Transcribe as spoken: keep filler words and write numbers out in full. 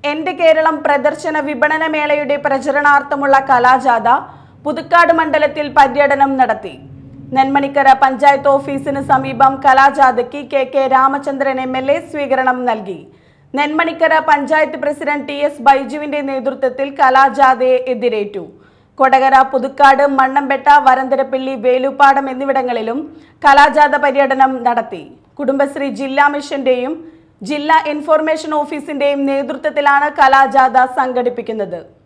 എന്റെ കേരളം പ്രദർശന വിപണന മേളയുടെ പ്രചരണാർത്ഥമുള്ള കലാജാഥ പുതുക്കാട് മണ്ഡലത്തിൽ പര്യടനം നടത്തി. നെന്മണിക്കര പഞ്ചായത്ത് ഓഫീസിന് സമീപം കലാജാഥയ്ക്ക് K K Ramachandran M L A സ്വീകരണം നൽകി. Nenmanikkara panchayat president T S ബൈജുവിന്റെ നേതൃത്വത്തിൽ കലാജാഥയെ എതിരേറ്റു. കൊടകര, പുതുക്കാട്, മണ്ണമ്പെട്ട, വരന്തരപ്പള്ളി, വേലുപ്പാടം എന്നിവിടങ്ങളിലും കലാജാഥ പര്യടനം നടത്തി. കുടുംബശ്രീ ജില്ലാ മിഷന്റെയും ജില്ലാ ഇൻഫർമേഷൻ ഓഫീസിന്റെയും നേതൃത്വത്തിലാണ് കലാജാഥ സംഘടിപ്പിക്കുന്നത്.